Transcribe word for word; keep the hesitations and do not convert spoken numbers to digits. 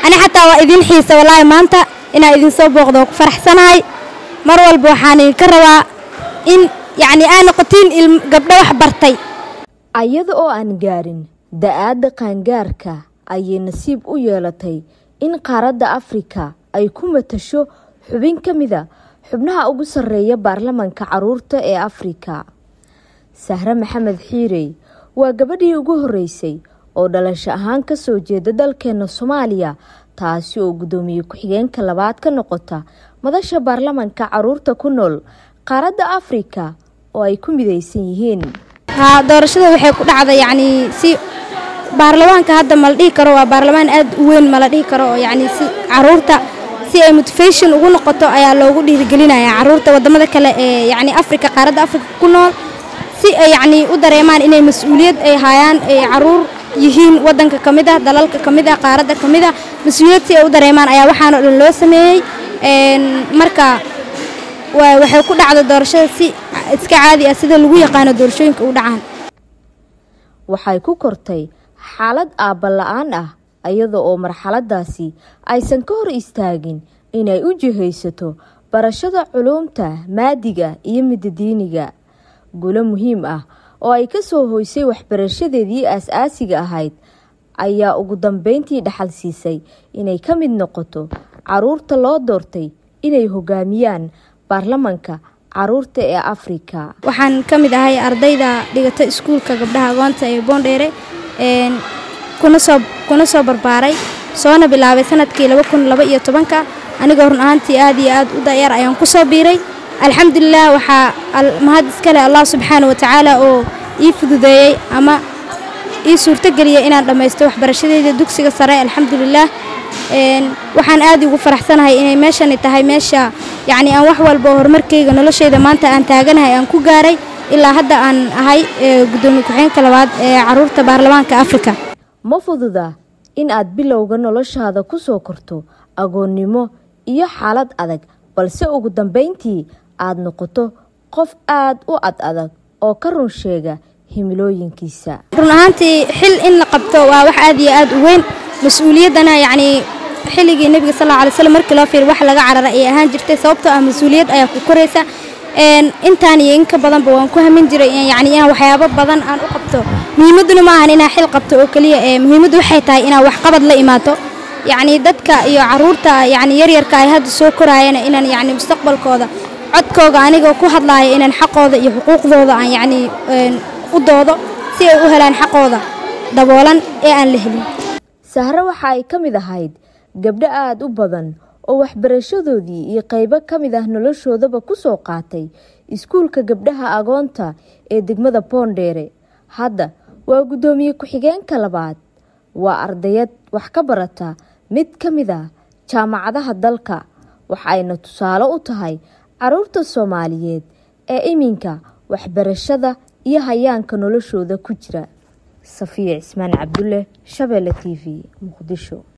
أنا حتى وإذن حيسة والله ما أنت إنا إذن صوبوغ دوك فرح سناي مروا البوحاني كروا إن يعني أنا قتين قبل وحبرتي أيضا أو أنجارين دعاد قانجاركا أي نصيب ويالتي إن قارد أفريقيا أي كومة تشو حبين كمذا حبنها أوجو سرية بارلمان كعرورتا إيه أفريقيا سهرة محمد حيري وقبدي أوجو هريسي oo dhalasho ahaan ka soo jeeda dalkeena Soomaaliya taasi oo gudoomiye ku-xigeenka labaad ka noqota madasha baarlamaanka caruurta ku nool qaaradda Afrika oo ay ku midaysan yihiin ha doorashada waxay ku dhacday yani si baarlamaanka hadda ma la dhihi karo waa baarlamaan aad u weyn ma la dhihi karo yani si caruurta si ay motivation ugu noqoto ayaa loogu dhiirigelinayaa caruurta wadamada kale ee yani Afrika qaaradda Afrika ku nool si ay yani u dareemaan inay mas'uuliyad ay hayaan ee caruur yihiin wadanka kamida dalalka kamida qaaradda kamida mas'uuliyad ay u dareemaan ayaa waxaan oo dhan loo sameeyay een marka waxay ku dhacdo doorashada si iska caadi ah sida lagu yaqaan doorashooyinka u dhacaan waxay ku kortay xaalad aabba la'aan ah iyadoo oo marxaladaasi aysan ka hor istaagin inay u jihaysato barashada culuumta maadiga iyo middiiniga guulo muhiim ah oo ay ka soo hoysay waxbarashadeedii aasaasiga ahayd ayaa ugu dambeyntii dhaxal siisay inay ka mid noqoto caruurta loo doortay inay hogaamiyaan baarlamaanka caruurta ee Afrika waxaan ka mid ahay ardayda dhigata iskuulka gabdhaha agoonta ee Boondheere een kuna soo kuna soo barbaaray soona bilaabay sanadkii laba kun laba iyo toban ka aniga run ahaantii aad iyo aad u dayar ayaan ku soo biiray الحمد لله وحا المهد اسكالي الله سبحانه وتعالى او يفدوديي اما اي suurtageliyay inaan dhameysto waxbarashadayda dugsiga sare الحمد لله een waxaan aad ugu faraxsanahay inay meeshan tahay meesha yaani aan wax walba horumarkayga noloshayda maanta aan taaganahay aan ku gaaray ilaa hadda aan ahay gudoomiye ku-xigeenka labaad ee caruurta baarlamaanka Afrika ma fududa in aad bilowga noloshaada ku soo korto agoonnimo iyo xaalad adag balse ugu dambeyntii aad noqoto qof aad u ad adag oo ka run sheega himilooyinkiisa run ahaantii xil in la qabto waa wax aad iyo aad u weyn mas'uuliyadana yaani xilligii nabiga sallallahu alayhi wasallam markii loo fiir wax laga carara ay ahaan jirtay sababtoo ah mas'uuliyad ayaa ku koreysa een intaan iyo in ka badan ba waan ku hamin jiray yaani in waxyaabo badan aan u qabto muhiimaduna ma ahan inaan xil qabto oo kaliya ee muhiimadu waxay tahay inaan wax qabad la imaato يعني dadka iyo caruurta yani yar yarka ay hadda soo koraayeen inaan yani mustaqbalkooda codkooda aniga ku hadlaayo inaan xaqooda iyo xuquuqdooda aan yani u doodo si ay u helaan xaqooda daboolan ee aan la helin Sahra waxa ay kamid ahayd gabdho aad u badan oo waxbarashadoodii iyo qaybo kamid ah noloshoodaba ku soo qaatay iskuulka gabdhaha agoonta ee degmada Boondheere hadda waa gudoomiye ku-xigeenka labaad waa ardayad wax ka barata mid kamid ah jaamacadaha dalka waxayna tusaale u tahay caruurta Soomaaliyeed ee iminka waxbarashada iyo hayaanka noloshooda ku jira Safiya Ismaan Cabdulle Shabeelle T V Muqdisho.